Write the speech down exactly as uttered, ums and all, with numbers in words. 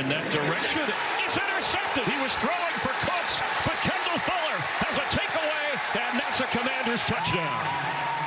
in that direction. It's intercepted. He was throwing for Cooks, but Kendall Fuller has a takeaway, and that's a Commanders touchdown.